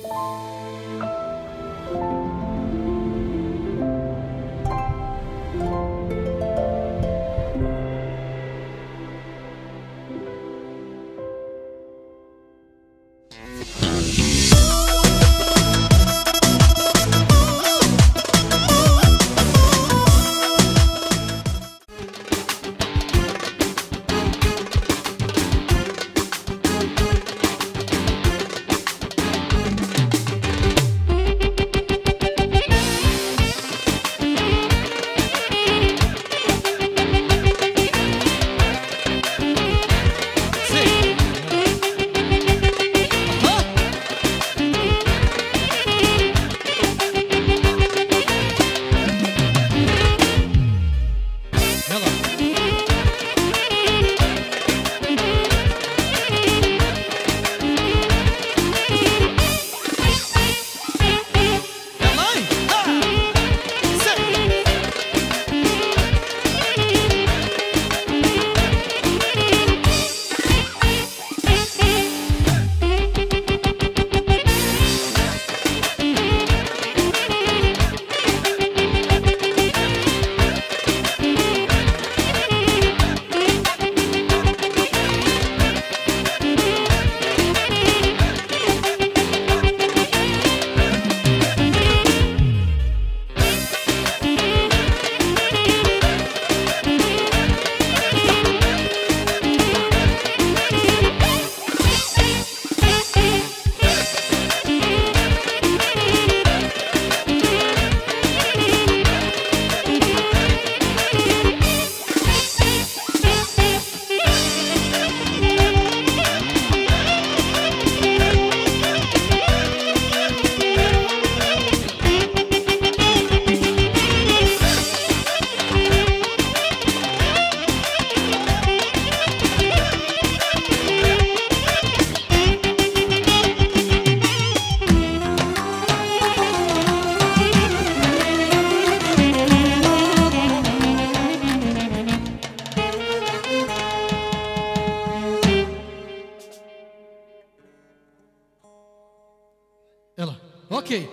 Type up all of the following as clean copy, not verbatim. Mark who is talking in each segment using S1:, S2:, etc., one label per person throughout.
S1: Ela. Ok.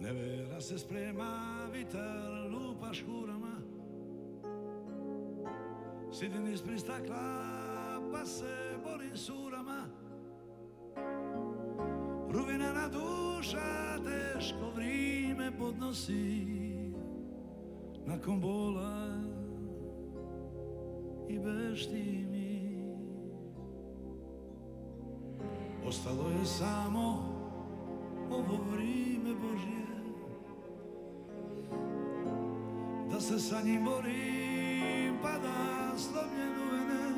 S2: Nevera se sprema, vitar lupa škurama, sidim ispred stakla pa se borim s urama. Ruvinena duša teško vrime podnosi, nakon bola i bešti mi. Ostalo je samo ovo vrime Božje, da se sa njim borim pa da slomljen uvene.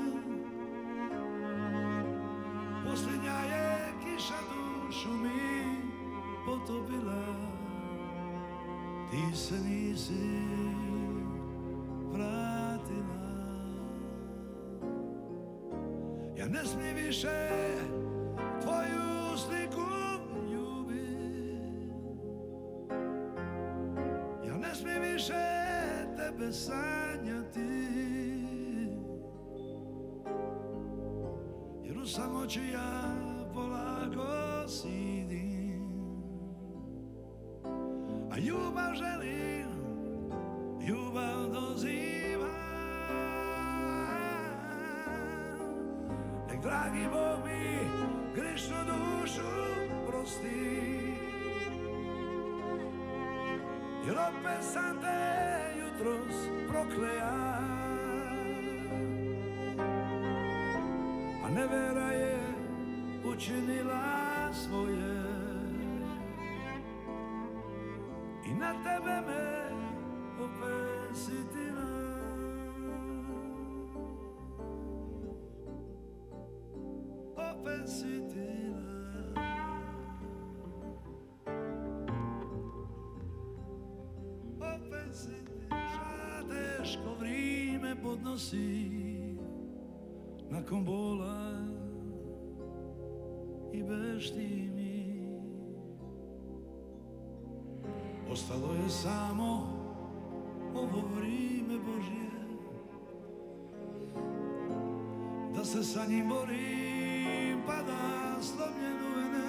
S2: Posljednja je kiša dušu mi potopila, ti se nisi vratila. Ja ne smijem više tvoju sliku ljubit, ja ne smijem više tebe sanjati, jer u samoći ja polako sidim, a ljubav želim, ljubav dozivam. Nek dragi Bog mi grešnu dušu prosti, jer opet sam te jutros prokleja, a nevera je učinila svoje i na tebe me opet sitila. Opet sitila. Opet sitila. Teško vrime podnosi, nakon bola i bešti mi. Ostalo je samo ovo vrime Božje, da se sa njim borim pa da slomljen uvene.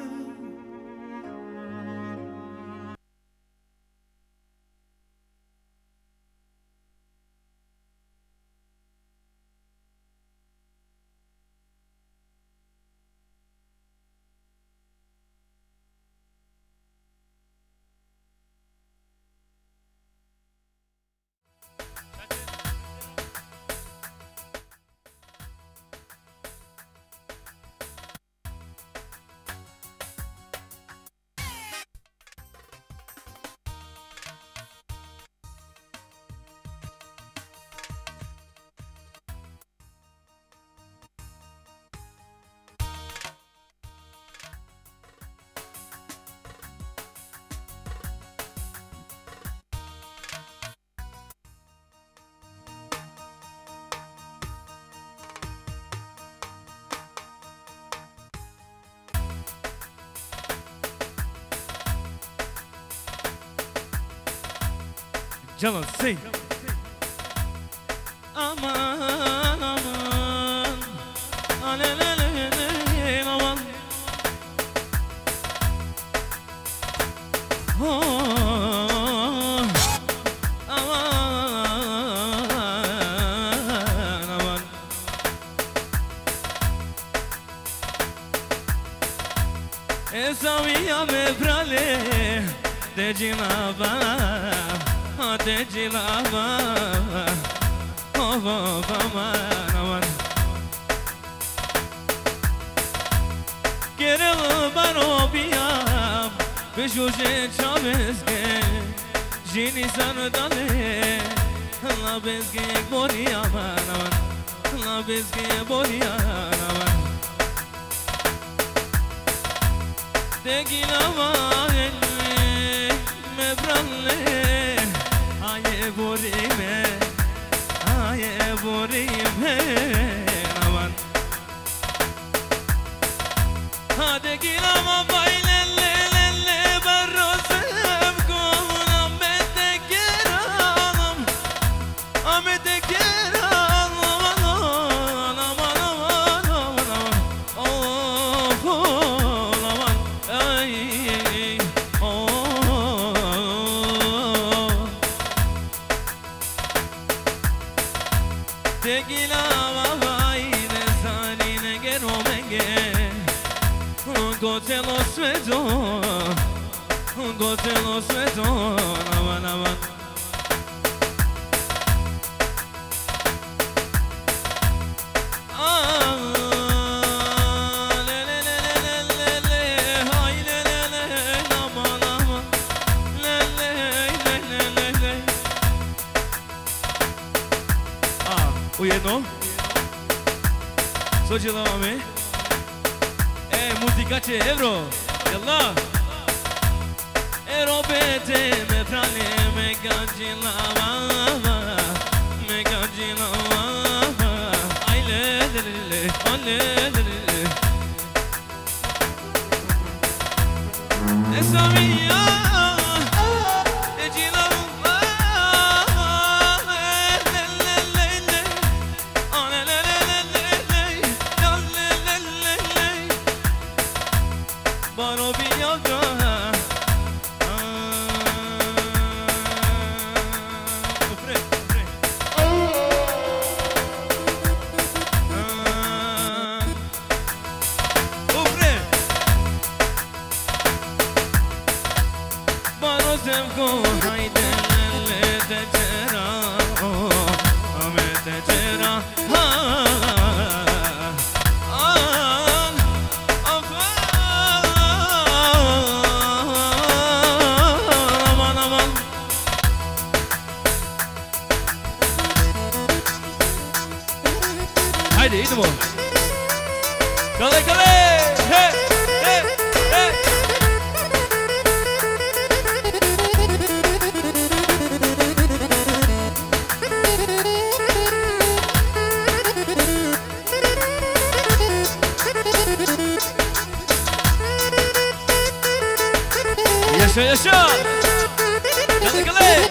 S3: Chalo, sing. Aman, aman, alelelele, aman. Oh, aman, aman. Esa mia me brale de ginava. Te cilava, oh baba, aman. Kerel barobia, bejuje chavesge, jini sanadale, la bezge boria aman, la bezge boria aman. Te cilava, me bralle. Aye borime, aman. Hadi gilama baylelelele barrozem kovunam betekeranam, ametekeranam, aman, aman, aman, aman, oh, aman, ay, oh, Tequila vai de sarine che non menge un gote lo sveto Nava nava Ujedno Sođelamo muzikače Evro Jalla Robete me prale me gađilava Me gađilava Aj le le le le le le le Esa mia Haydi idemo. Kale kale. Hey hey hey. Yaşa yaşa. Kale kale.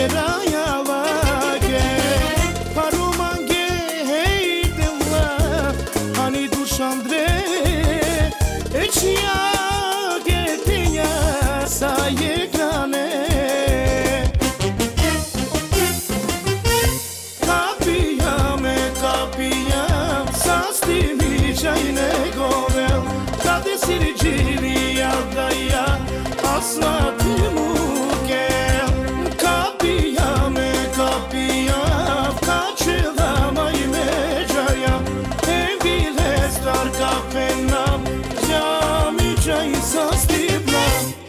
S4: rajavake Parumange hejdela Ani dušandre Eçya getinya sayekane Kapijam Sastimi čajne govel Kade sirđili da ja Aslati muke Kapijam Kačelama i međaja Evile star kapenam Jami čaj sastibla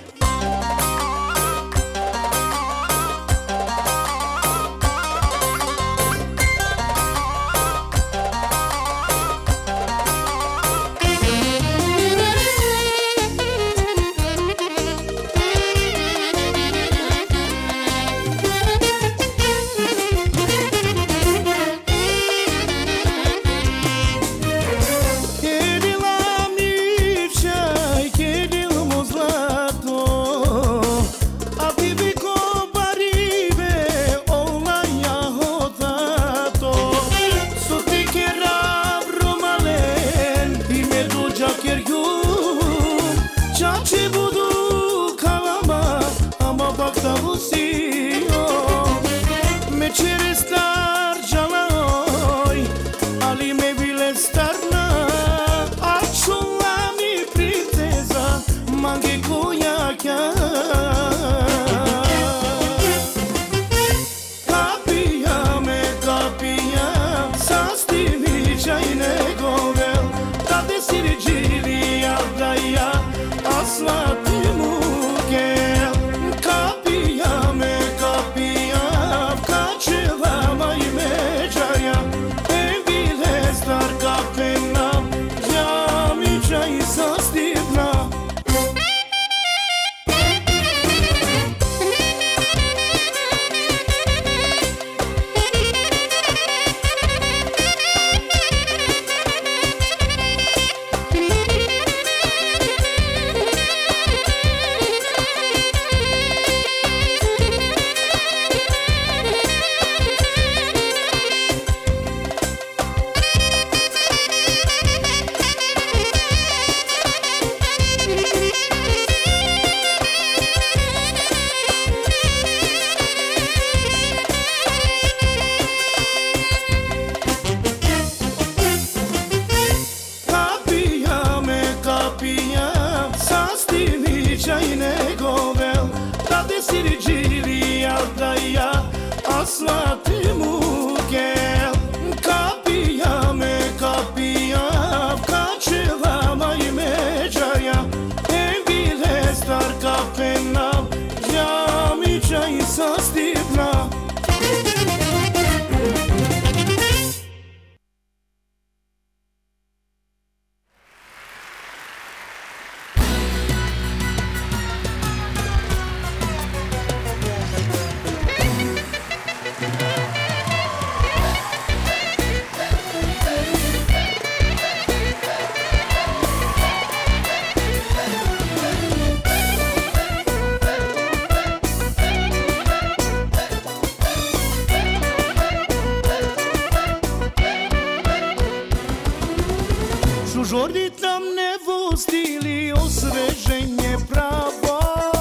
S4: Žužorit nam nevostili osveženje pravo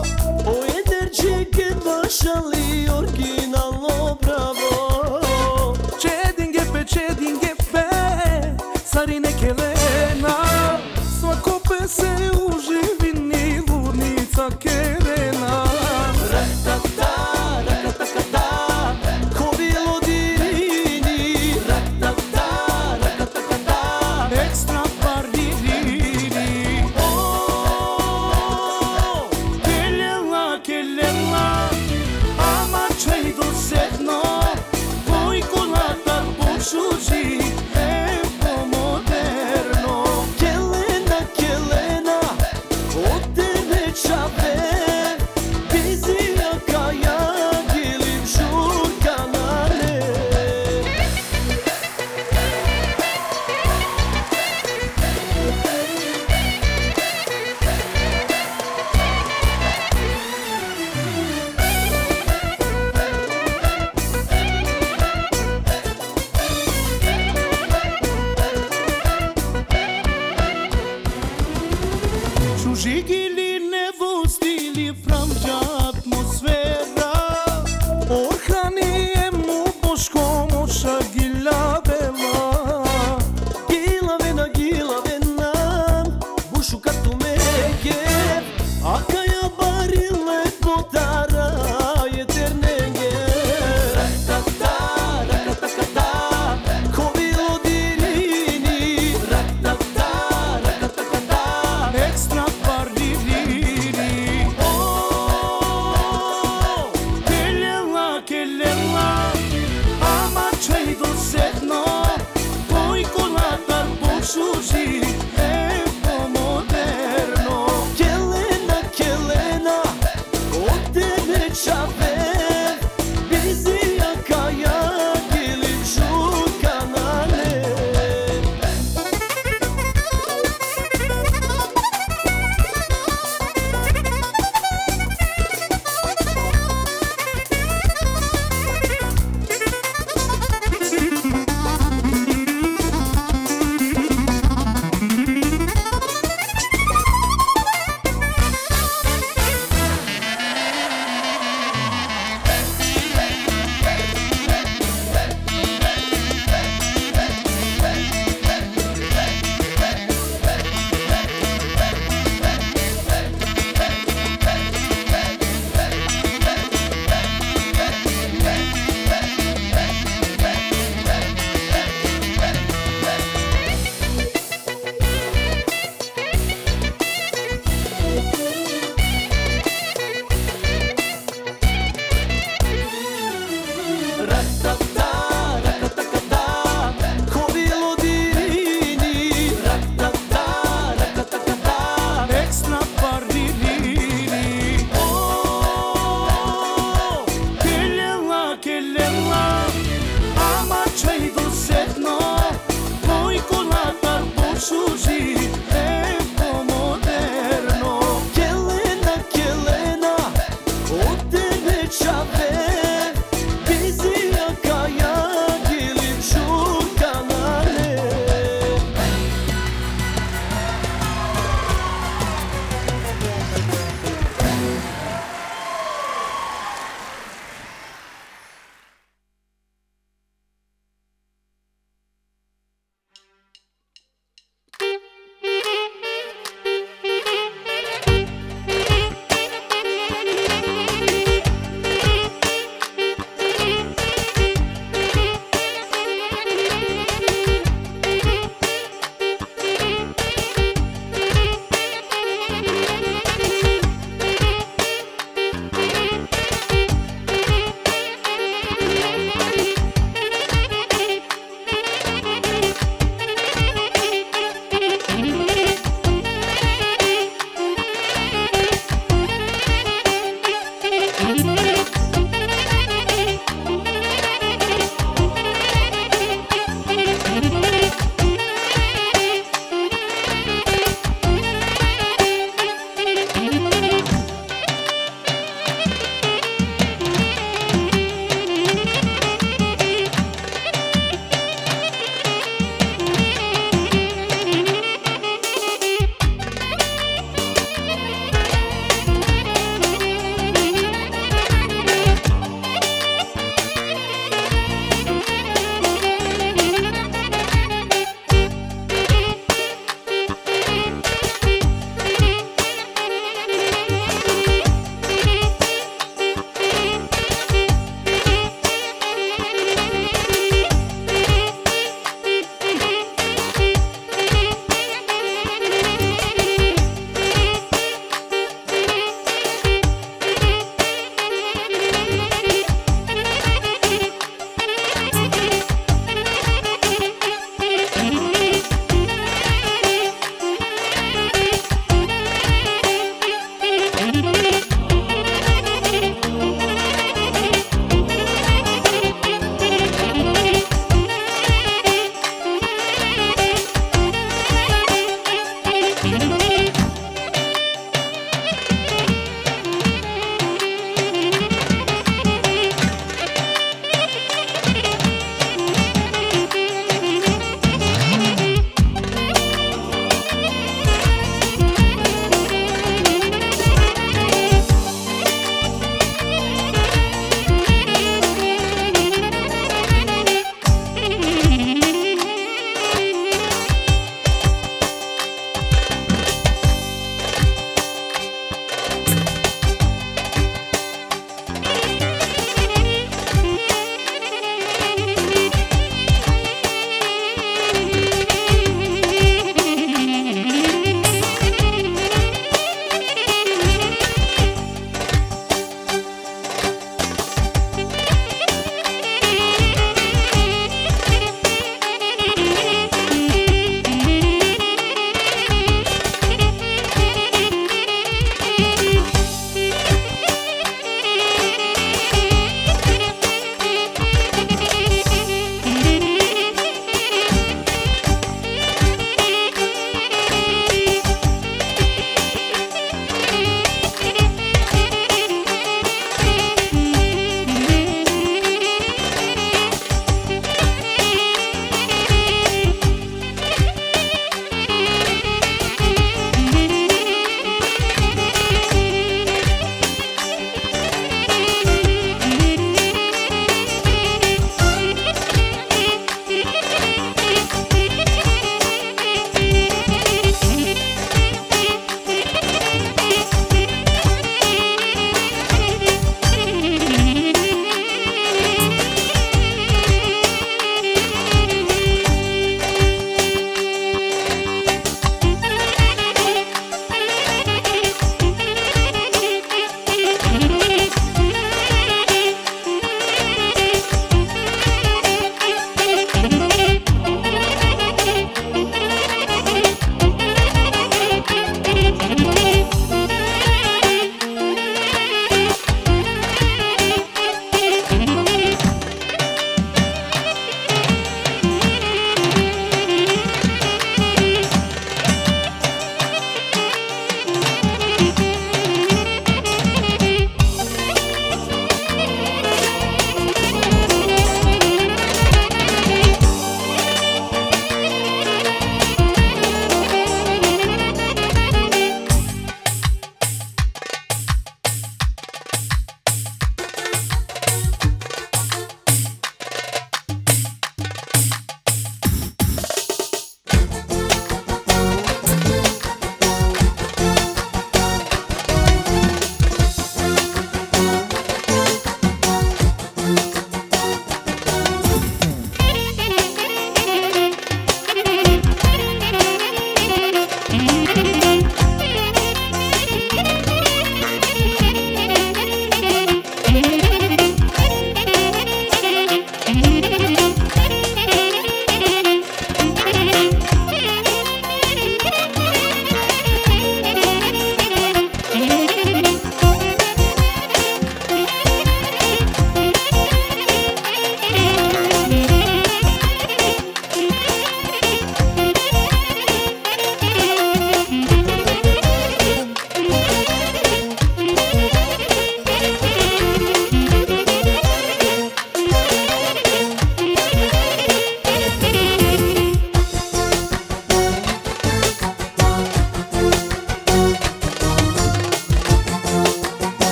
S4: Oederčeke bašali originalno bravo Čedin gepe, sarine kelena Svako pese uživini ludnica kerena Raktata, rakatakata, ko bilo dirini Raktata, rakatakata, ekstra parni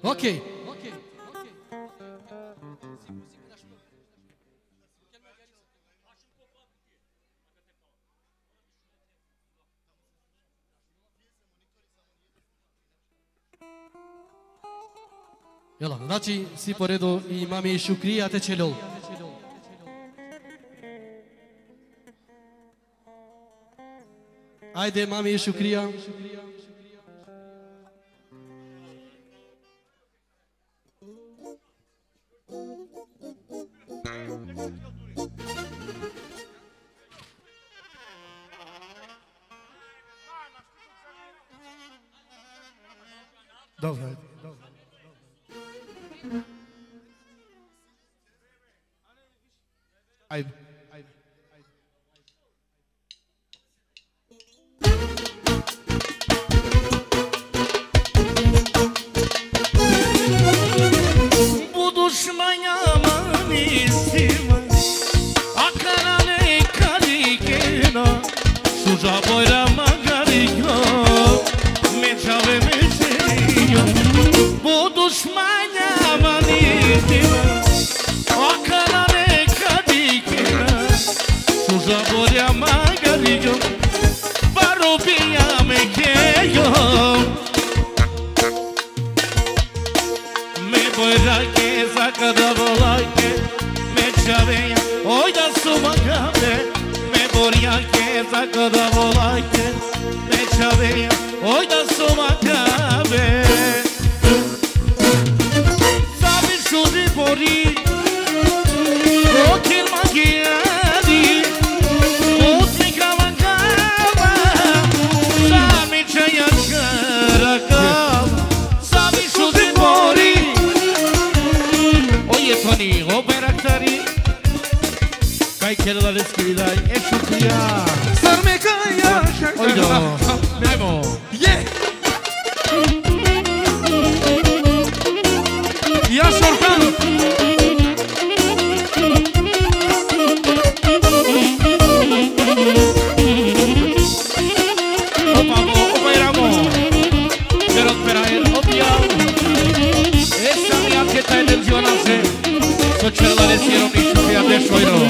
S1: Ok. Yalla, znači si po redu i mami Šukrija te Čeljol. Ajde, mami Šukrija.
S2: Dobro. Ajde.
S3: Buduşmaya manisima Akarane karikena Suja boyra magarika Mečave mečejo Buduşmaya manisima Akarane karikena Suja boyra magarika Barubia mekejo Boyraque, saca da bolaque, me chaveia, oi da suma cabe. Me boiaque, saca da bolaque, me chaveia, oi da suma cabe. Sabe chude bori, o que maquiadi, outro cavacava, sabe cheia caracava, sabe chude bori. Tony, operaktari Kaj kjela le skridaj, Šukrija
S4: Sar me kaja
S3: Ojdo, ajmo
S4: Ja Šorkan
S3: Operamo Pero operajer, opjao Esa mia che ta tensionase So celălesierom nici fia de șoiro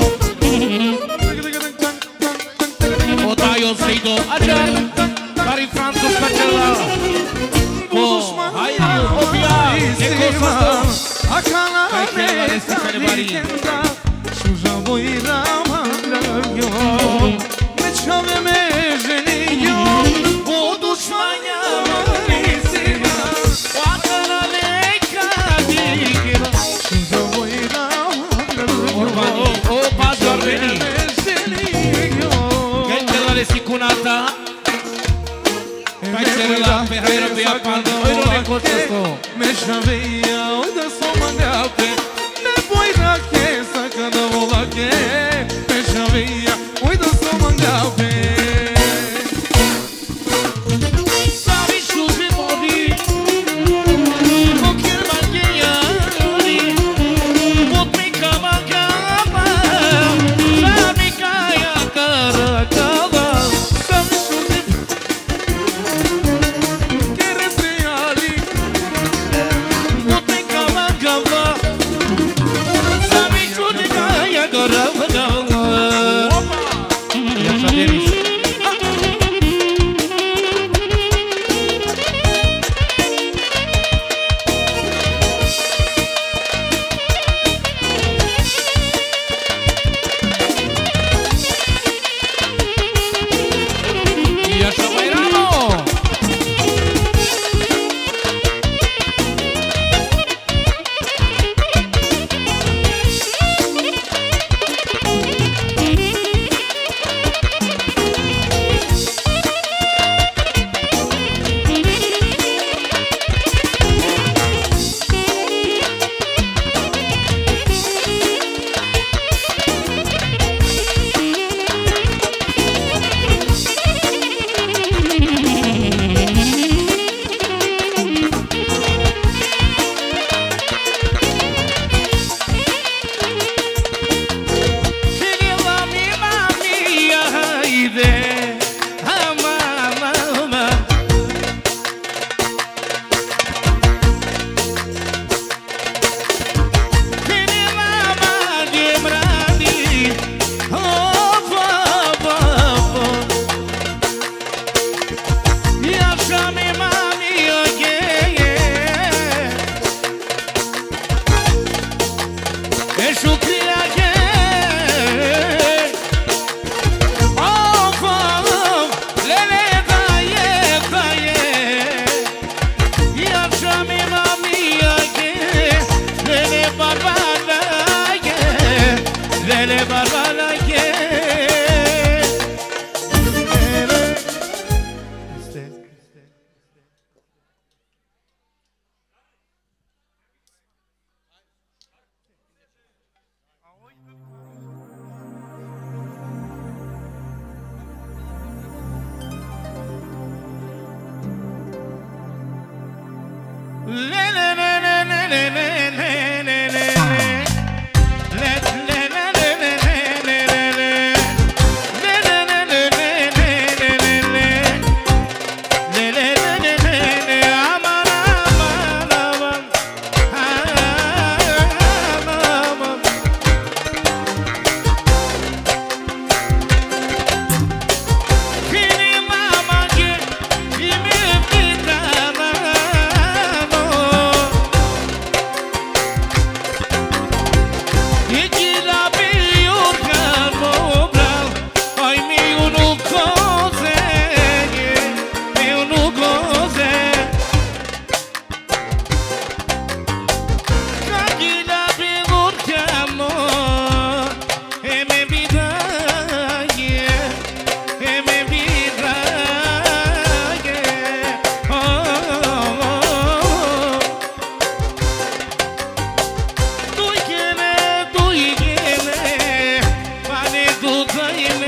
S3: O taio seido ajar Cari Franțus ca cela O hai opia Ecososto Kai kjela le stikane bari
S4: Suja boira magragio Me čave me ženio
S3: Budućmanja manisima Oakana leka dikira
S4: Suja boira
S3: Urbani, opa Giorgeni Kaj kjela le sikunata Kaj kjela Ferreira via pando Ojdo nekočesto
S4: Me chaveia, oi da soma gape Me boira que saca da bolaque Me chaveia, oi da soma gape
S3: Sabi chuve mori O que mangiari Put mi cama cama Sabi caia caracava
S4: Sabe chuve Que resfriali
S3: Put mi cama cama Sabi chuve caia caracava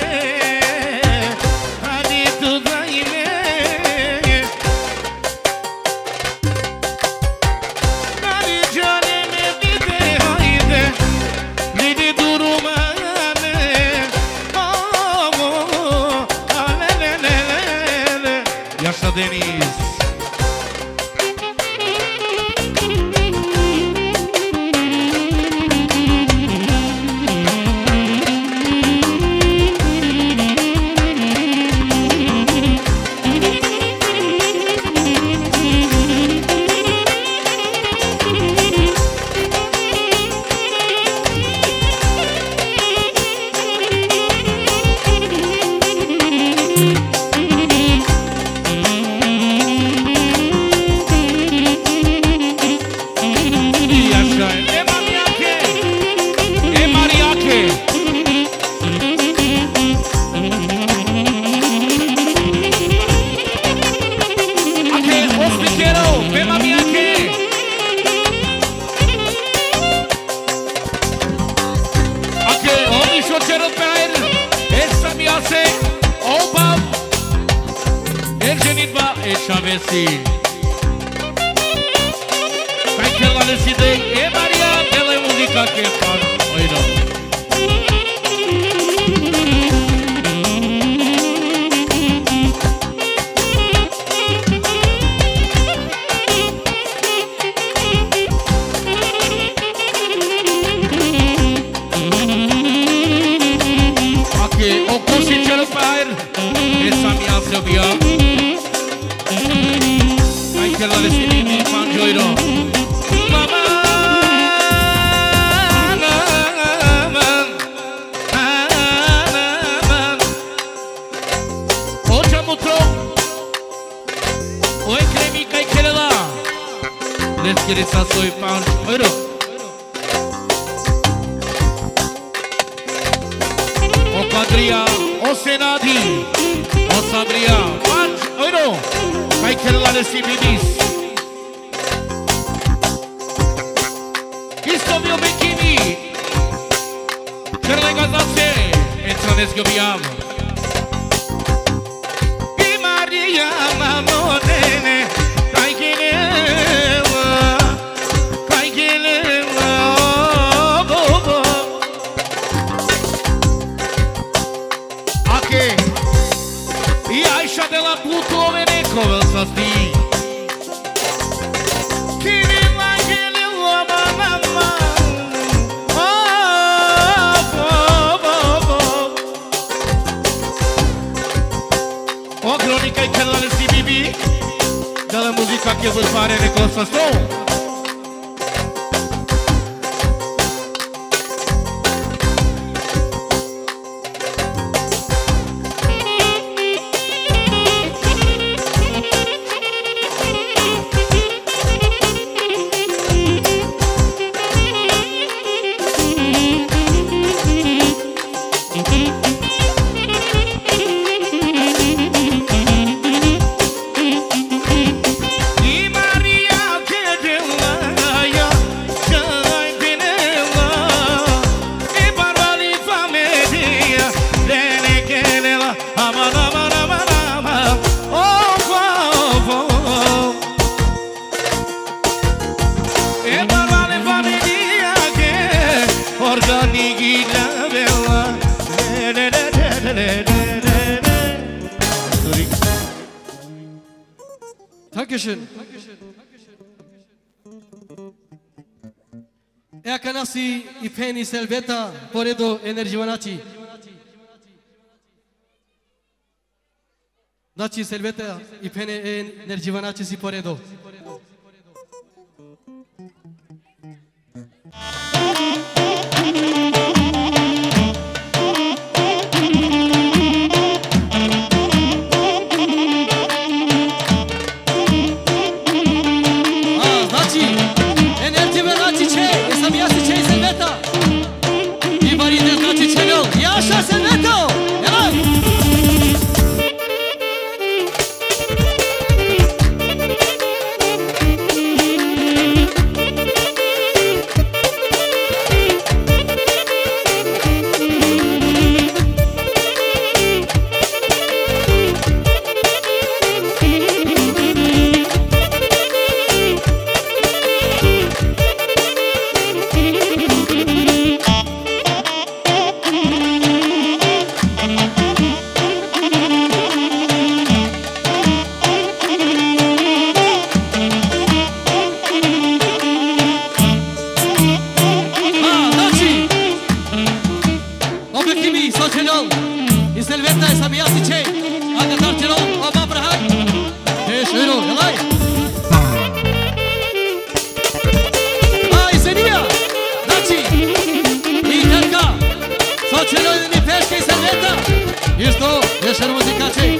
S3: Hadi tu daime Dari canime gide haydi Lidi duruma ne Yaşa Deniz Hai că la desidei E Maria, ela e muzica che fa Oida Ok, o cosi cielo per Essa mia Silvia Che la desini mi mangioro Mama O chamutro O e cremi kai kelela Let's get it sasoi pound Oiro O quadria O senadi O sabria Punch Oiro Hai kelela desi bibis Mio bikini Kerle gazace Entranes gobiam I Maria mamone Kai gelela Ake I Aisha de la Pluto Veneco vel sasti Cronica e canale CBB Dalla musica che vuol fare le cose sto
S1: Dankeschön. E akanasi I peni Selveta Poredo Energivanaci. Naci Selveta I pene Energivanaci si Poredo. I Selveta e sam jasi qej A ka tarë qëron, o ma për haj E shëjru, e laj A i Zenia, Daci I Terka So qëlloj dhe një peshke i Selveta Ishto, e shërë muzika qej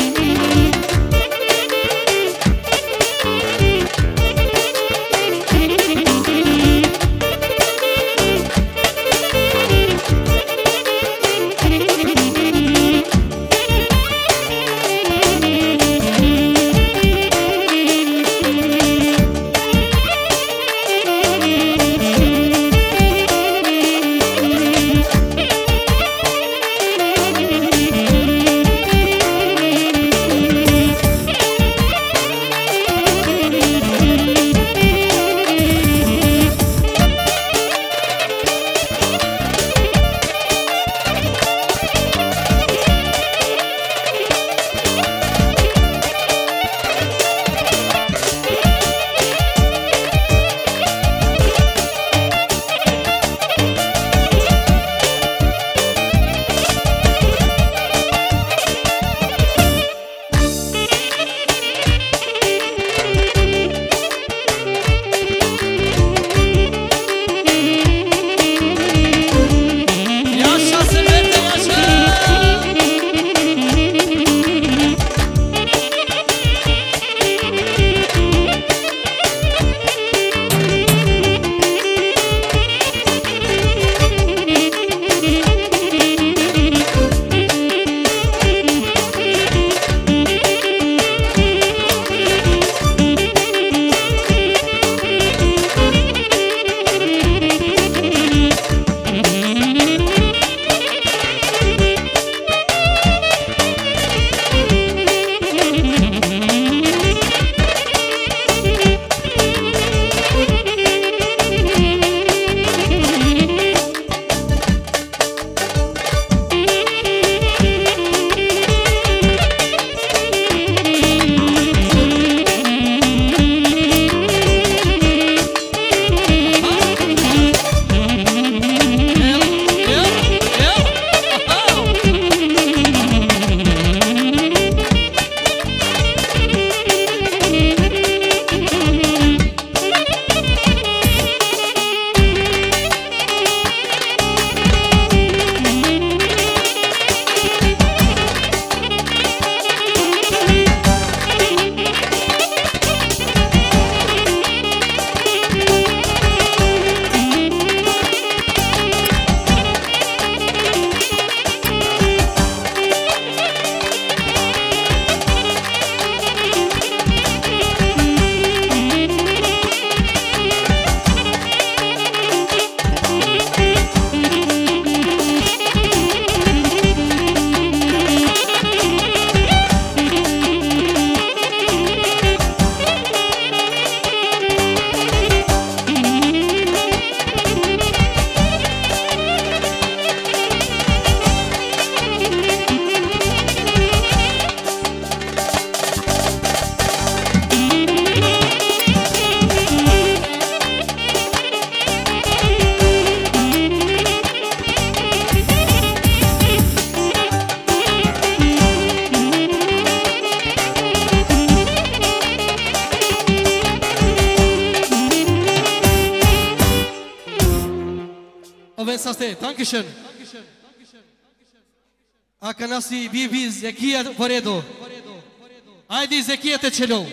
S1: Dankeschön. Aka nasi bibi Zekia Voredo. Ajde Zekia te qelou.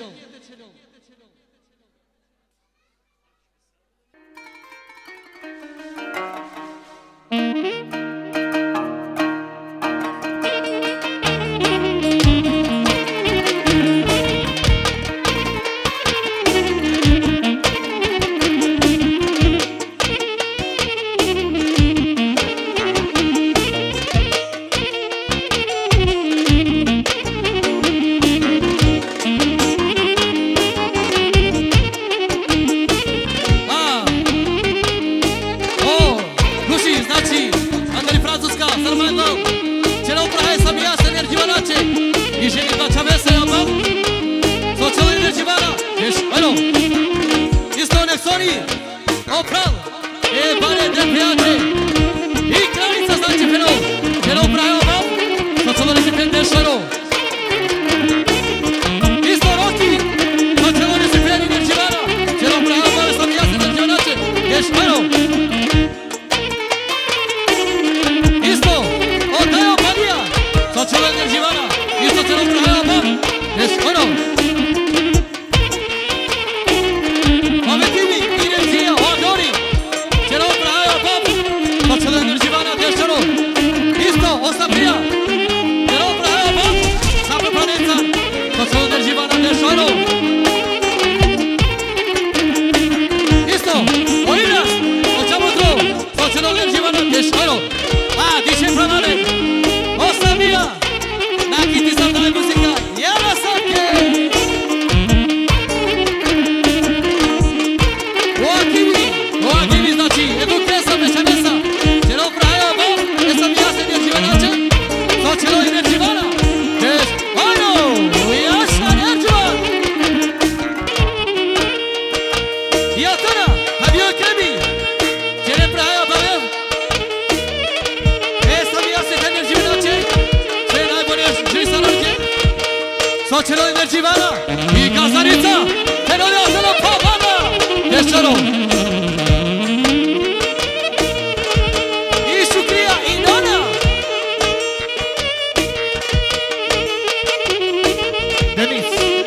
S1: Opral, e bare de piace, i kraljica znači fenomen, jer upravo Enerjivana i Gazdarica, Fenolează la Pavana. Deșero i Shukria i Nana. Denis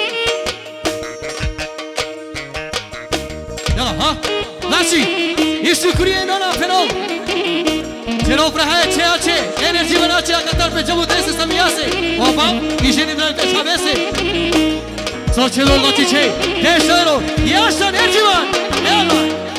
S1: ha? Naši i Shukria i Nana Fenol. Cerau prahaia ceea ce Enerjivana ce a cântat pe geamul trebuie să-mi iase. Opa, i genii de pe șavese. Sau celor la ticei, Deșero, Iașa Enerjivan, Ela.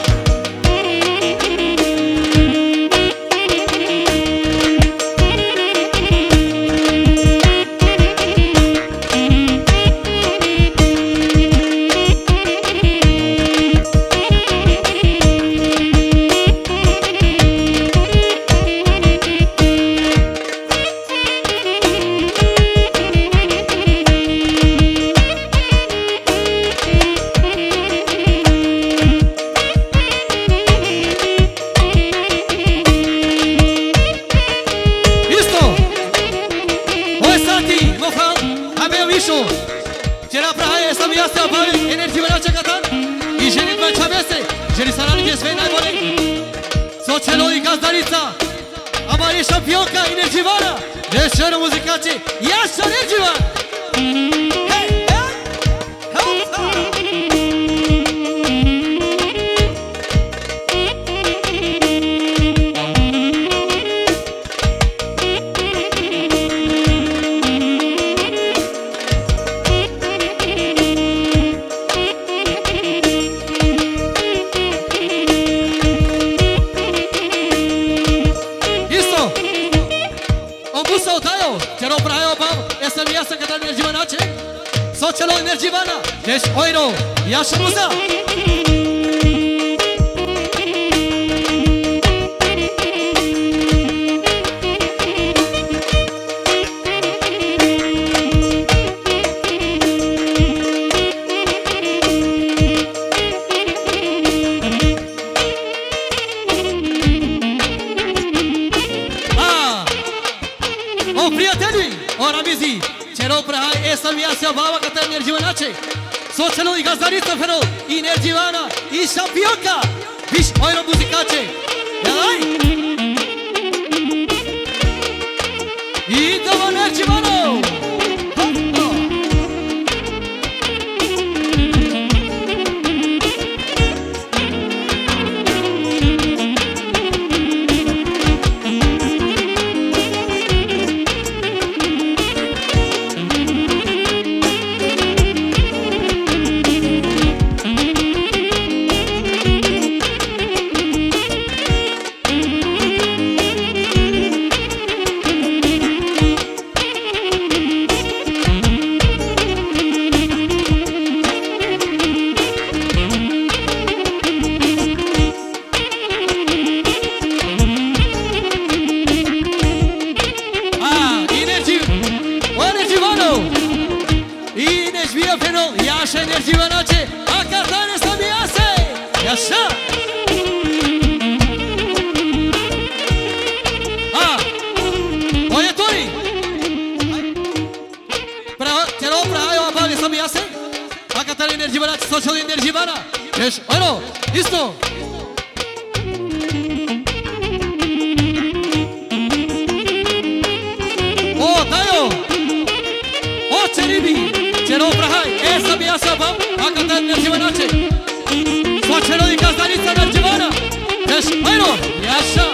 S1: C'era prahaia să mi iasă apare Enerjivana ce catan i genit mai chavese Jeni sarani de svei nai vole Socielo i Gazdarica Amare șampionca Enerjivana Deșero muzicace Iașa Enerjivan. Hey, hey, help. Socielo Enerjivana, deci Oiro, Iașa Muza. O prieteni, ora mizi. Cerau prahai essa mi iasă baba către Enerjivana ce. Socielo i Gazdarica Fenol, Enerjivana i șampionca. Vici Oiro muzicace. Elai? I dava Enerjivana. Iașa Enerjivana ce a cătare să mi iasă. Iașa. Oietorii. Cerau prahaia o apare să mi iasă. A cătare Enerjivana ce Socielo Enerjivana. Deci, oiro, isto. O, taio. O, ceribi. Cerau prahai, essa mi iasă bam, a cântat Enerjivana ce. Socielo i Gazdarica Enerjivana. Deci, oiro, Iașa.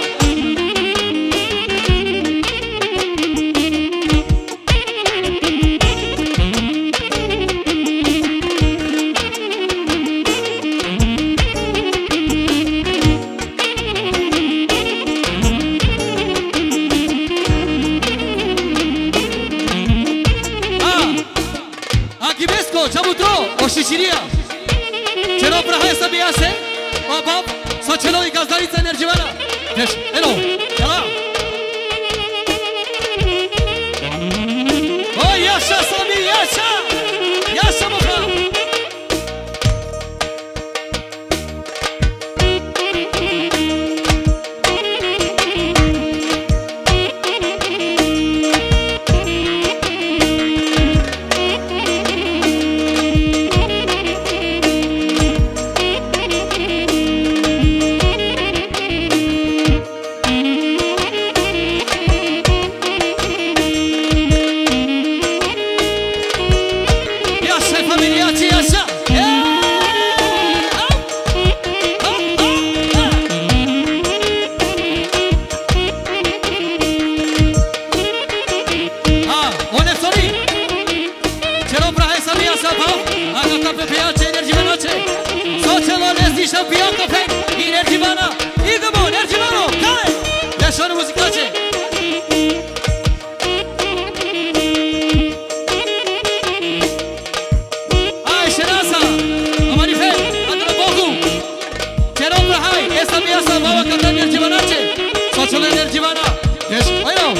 S1: O șișiria. Cerau prahai să mi iasă. Bam, Socielo i Gazdarica Enerjivana. Deci, elo, ela. O, Iașa să mi iasă. Iașa mă fac. Sabah, Agata Pepeace, Energivanace, Socialo Lesdi Șampion Copen, Energivana, Igamo, Energivano, Care, Leșoară muzicace. Hai, Șerasa, Amarifel, Andră Bogu, Cerom Rahai, Esa Miasa, Baba Cata Energivanace, Socialo Energivana, deci, hai nou.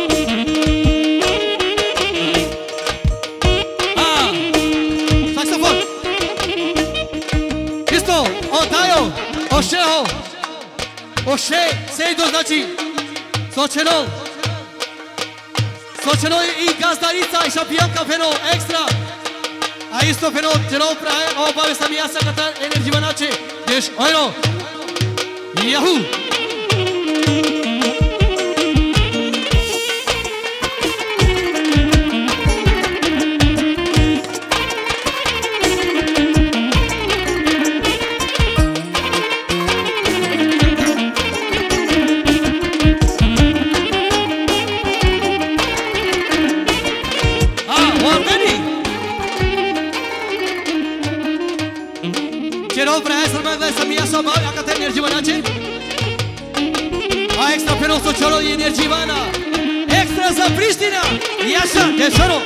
S1: Ošeho, Oše, Sejdo znači Sočenol i gazdarica i šampionka fenol ekstra. A isto fenol Čenol praje, obave sam ja sa kata Energivanače. Deš, ojno, jahu. A extra pentru Sociolo e Energivana. Extra za Priština. I așa, dešaro.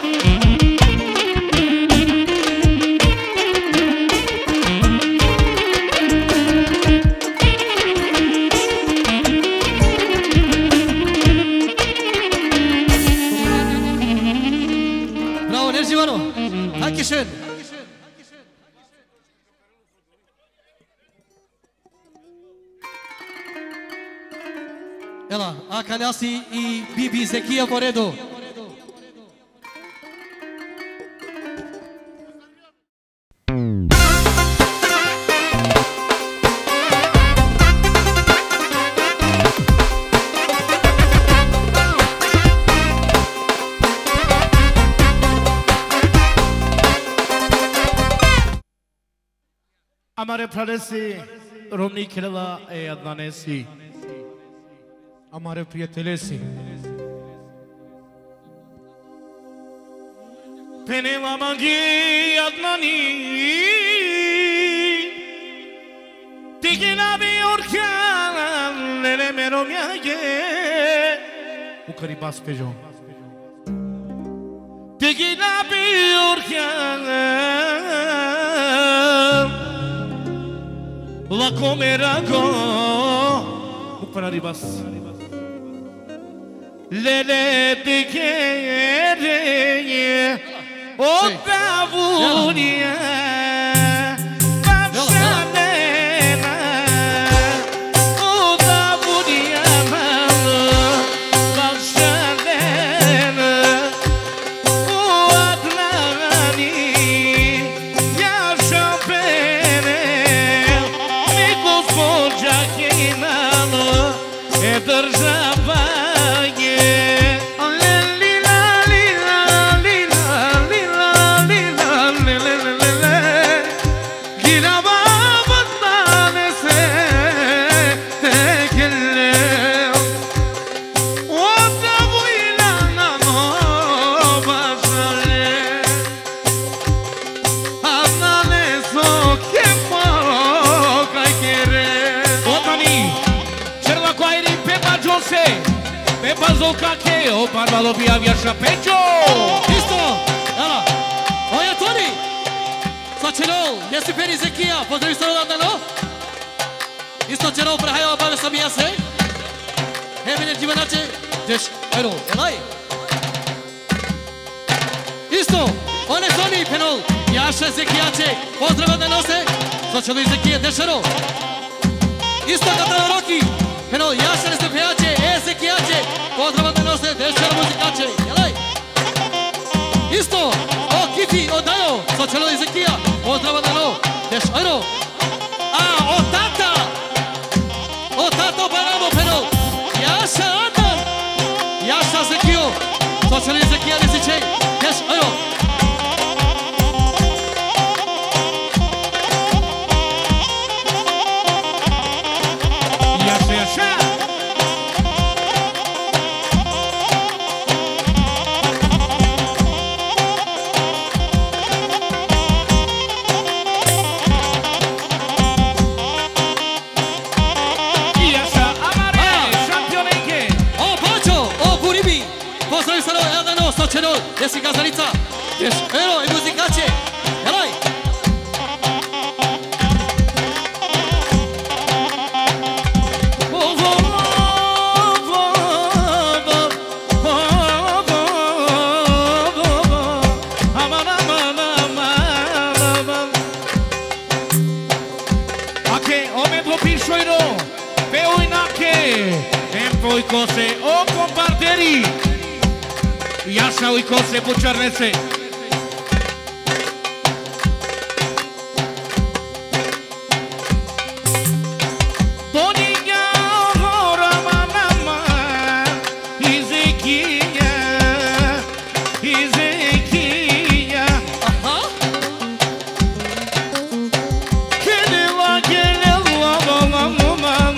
S1: Bravo, Energivano. Dankeschön. Ela, Akalasi i Bibi Zekija po redu.
S3: Amare pradesi, Romni Kirela e Adnanesi. Amare prietelesi. Penela Magi Adnani. Tigina bi orkan lele meromiage. Ukaribas pejo. Tigina bi orkan la comerago. Ukaribas. Lele te querer o cavunia Pachanela o cavunia Pachanela o Adnani ya champere me gospodja quinalo e država Zolkake, o Barbalo via Șapecio!
S1: Isto! Ela! Oia Toni! Sočenol, jesi peri Zekija, pozdravi se rodanda, no? Isto Čenol prahajo obave sami jase. Hemen Energivanače, deš, eno, elaj! Isto! One Toni, penol, jaše Zekijače, pozdrava da nose. Sočenol i Zekije, deš, eno! Isto Katalo Roki, penol, jaše Stepejače, Zekijače, pozdrava da nose, dešćero muzikače, jelaj! Isto, o Kifi, o Dano, Sočelo i Zekija, pozdrava da no, deš, ajno! A, o Tato Baramo, penol, Jaša Adam, Jaša Zekijo, Sočelo i Zekija, nesičej, deš, ajno! Sočelo, Eldano, Sočelo, jesi gazdarica. Deš, eno, i muzikače. Jelaj.
S3: Poi cose o comparteri Jasna i kose počarnece Doniga horama nama Izekiya Izekiya
S1: Aha.
S3: Keleva keleva mamam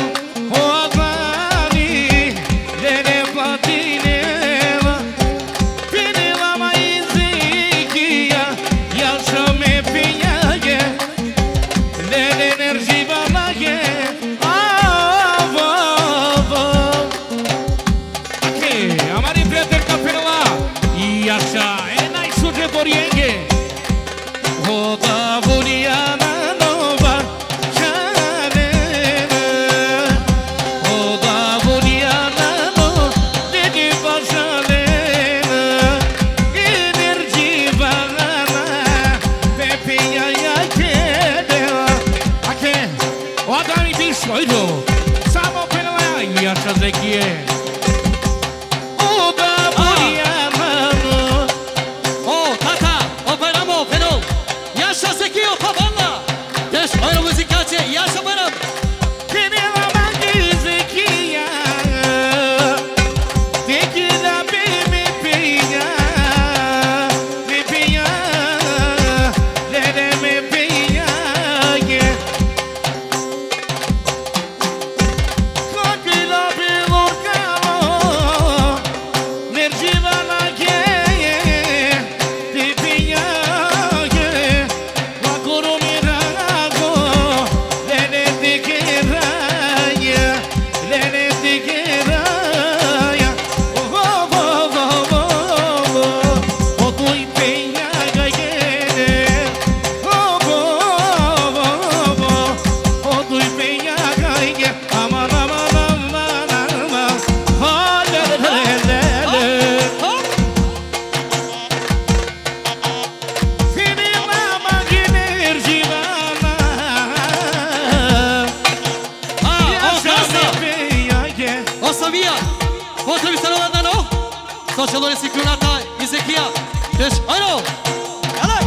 S1: Sočelo je sikronata Izekiya. Deš, ajno. Jelaj.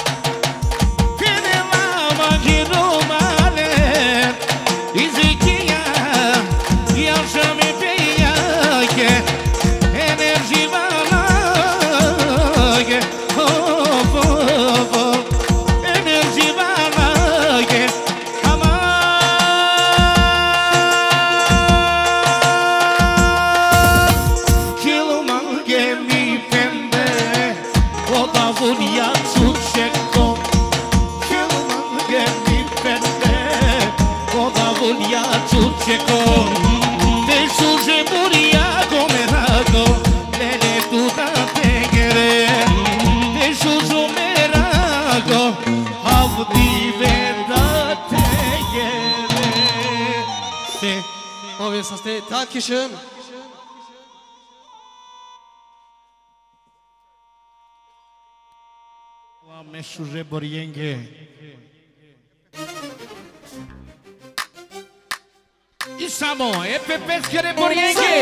S1: Dankeschön.
S3: Mesuje Borienge. I samo, Peskere Borienge.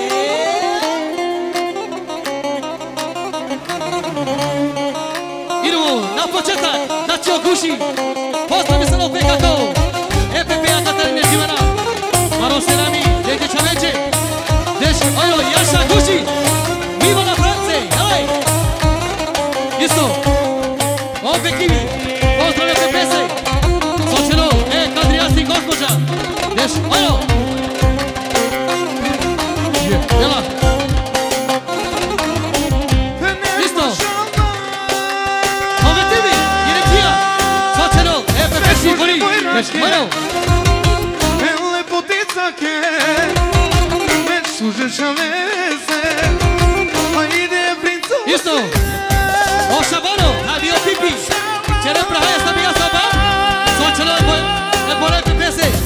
S1: Idemo na početak, da će okuši. Postavi se na PKK. EPP-a Katarine Živana. Maro Serami, Deke Čaveće. Deš, ajmo, Jaša Kuši. Viva na France, jelaj. Isto. Obe kivi. Pozdravlja se pese. Sočelo, Kadrijasti gospođa. Deš, ajmo. Jela. Isto. Ove tivi, Ireksija. Sočelo, EPP Siguri. Deš, ajmo.
S4: Lepotica che me suže čavese, a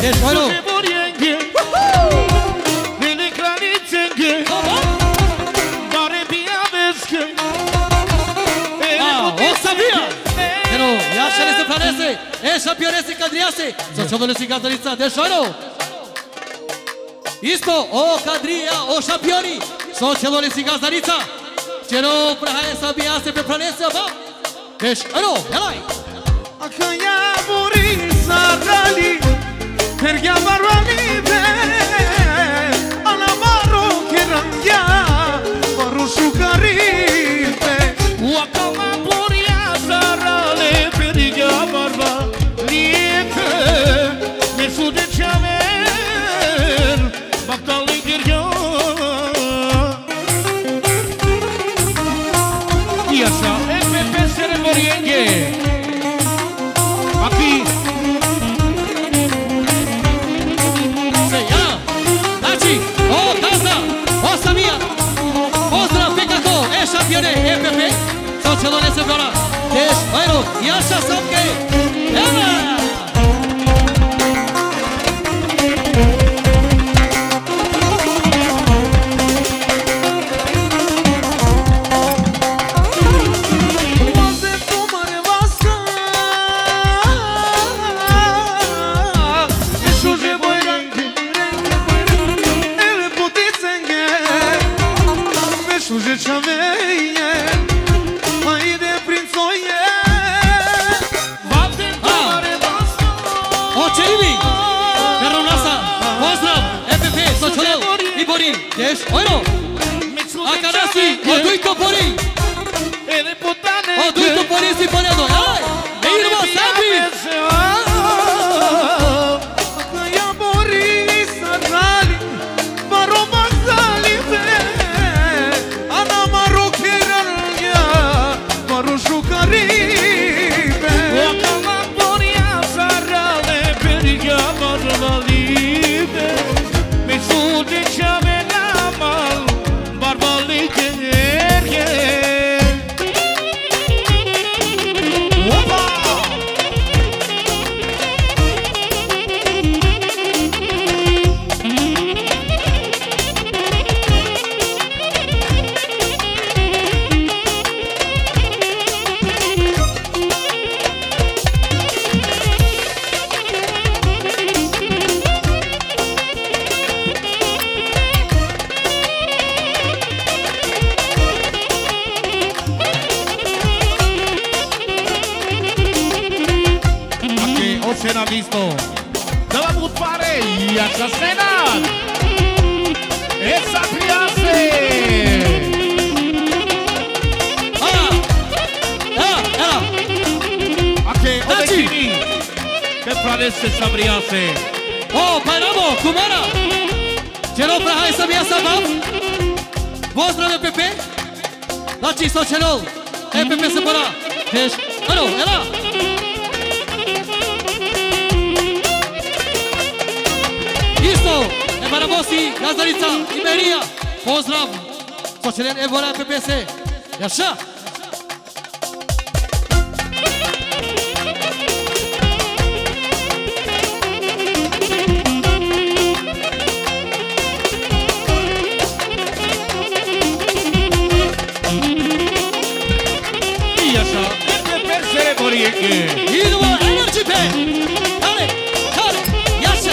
S1: Deci, Moiro. O sabia! Pero, ia še ne se planese, e šampionese kadrijase, socijalno si gazdarica, deci, Moiro. Isto, o kadrija, o šampioni, socijalno si gazdarica. Cero, prahaje sabia se pe planese, ba? Deci, Moiro, jelaj!
S4: Akaya burisa dali, pergia barwali be, alamaro kerangya, barushu karite.
S3: Wakama burisa dali, pergia barwali be, mesude chaver, baktali girya. Yasa, Pepe Seremorienge. Aqui.
S1: Ja, znači, o Gazda, o Samija, pozdrav PKK, šampione, EPP, socijalno ne se bora, Deš, Moiro, Jaša Samke, Jana! Deci, Moiro, Acanasi, Oduito Pori, Oduito Pori si ponedo, hai, e irmă Sabri!
S4: Akaya burisa dali, baroma zalive, anamaro kerangya, barushu karite.
S3: Wakama burisa dali, pergia barwali be, mesude chaver. Cena visto de la Mutpare y esa cena esa clase aquí Odechini que parece sabriase
S1: O, Painamo, Kumara, Cero prahaje sabia sabam, pozdrav EPP, znači socijalno, EPP se bora, Deci, Moiro, Ela! Isto, Evarabosi, Gazdarica, Iberija, pozdrav, socijalno Evora PPS, Jaša! Idemo, Energy Band! Dale, dale, Jaša!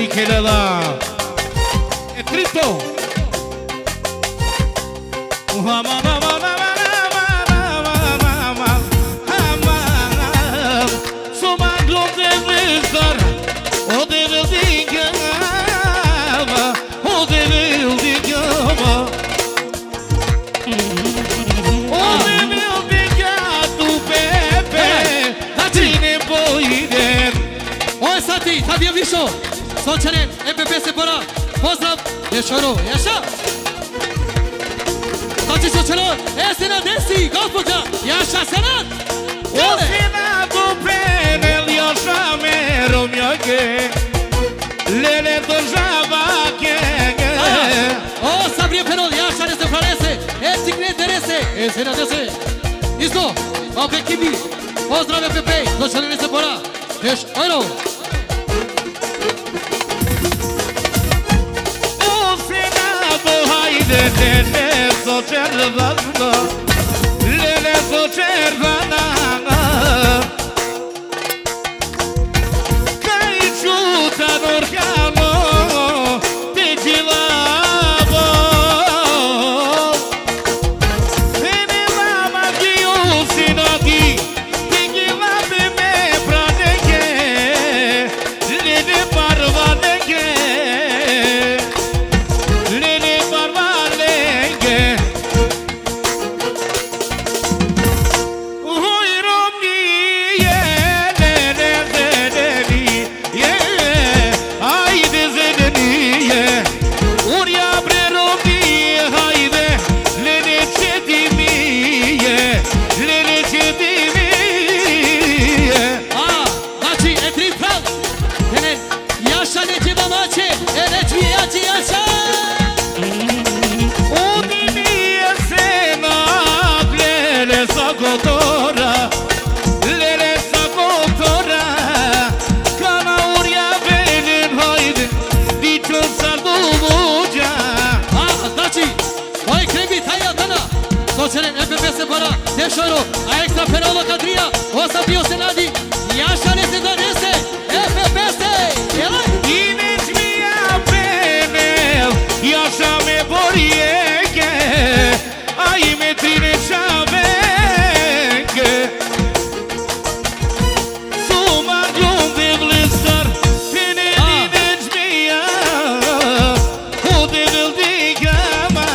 S3: Coicele la E trito
S1: Fabio Višo, Sočanin, EPP Sepora, pozdrav, Ješoro, Jaša. Znači Sočanin, Senat desi, gospođa, Jaša Senat.
S3: O Senatu penel, Jaša merom jake, lele država kege.
S1: O Sabrije penol, Jaša ne se pralese, Cikne derese, Senat desi. Isto, opet Kimi, pozdrav EPP, Sočanin Sepora, Ješoro.
S3: Lele sočervana, lele sočervana, kaj čuta norjano, te džilavo. Ene lama giju sinagi, te gilave me pranege, lele parvanege.
S1: Sočanin, EPP Sepora, Ješoro, a ekstra penalo Kadrija, Osapio Senadi, Jaša ne se donese, EPP se, jelaj?
S3: I neč mi ja penel, Jaša me borijeke, a ime trine čaveke. Suma glumbe vlistar, penel i neč mi ja, udevel digama.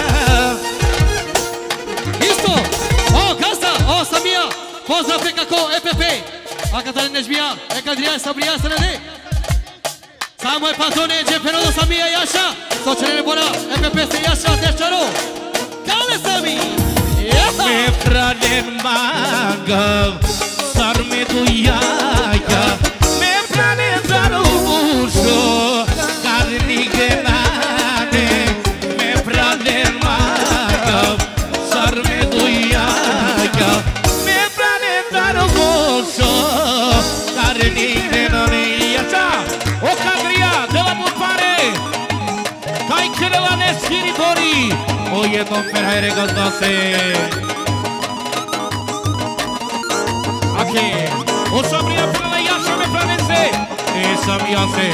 S1: Pozdrav PKK, EPP, a Katalin Nežmija, Ekadrija, Sabrija, Senade. Samo je patrone, Džeperodo Samija, Jaša, Sočanin Bora, EPP se Jaša, Deščaro. Kale Sami!
S3: Me praden magav, sar me dujaja, me praden zarušo, kar nige nade. Me praden magav, sar me dujaja, care nigde n-are Așa, o Cadria de la Mutpare, Caicele la Neschiritori, o jednom perhaire gazdase. Ake, o Sabria până la Iașa me planeze, e să-mi iase.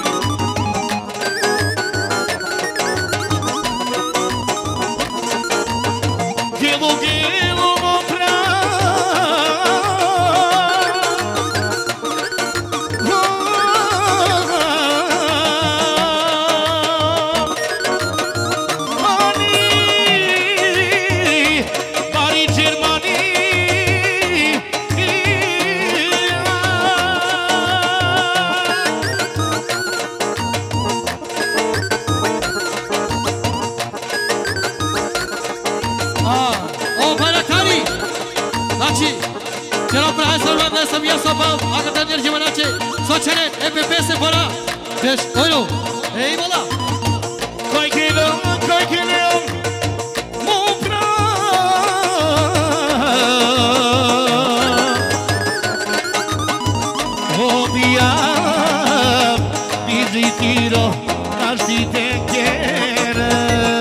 S3: Ghilu, ghilu, mă prea.
S1: Să-mi iau să bau, dacă te mergi mânace, Sočanin, EPP Sepora. Deci, oiu, ei vola.
S3: Coichelă, mă prea. O via, vizitiro, aști te quiere.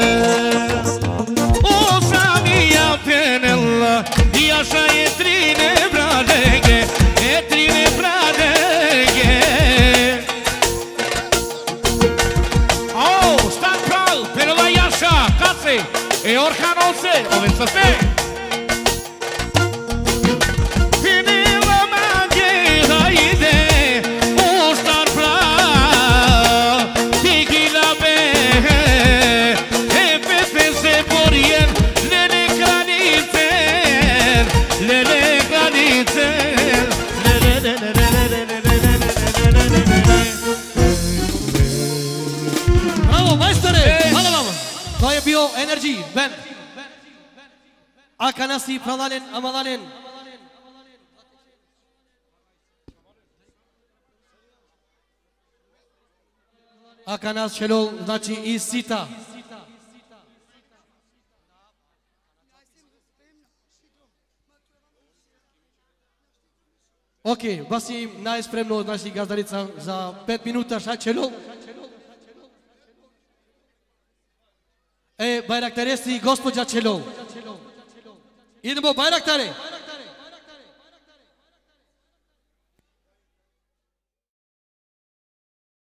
S3: O Samia penella, e așa e trine bradeghe. E trine bradeghe. să fie! Inima mea ghehaide, uștar pla, tequila be, e pe se porien, lele granițe, lele granițe,
S1: Bravo, maestore! Hvala vama! To je bio Energy Band. Akanasi Pralalen Amalalen. Akanas Shelol, znači iz Sita. Ok, Basim najspremno, znači gazdarica za 5 minuta, šta Shelol? Bayraktar jesi gospođa Čelov. Idemo Bayraktare.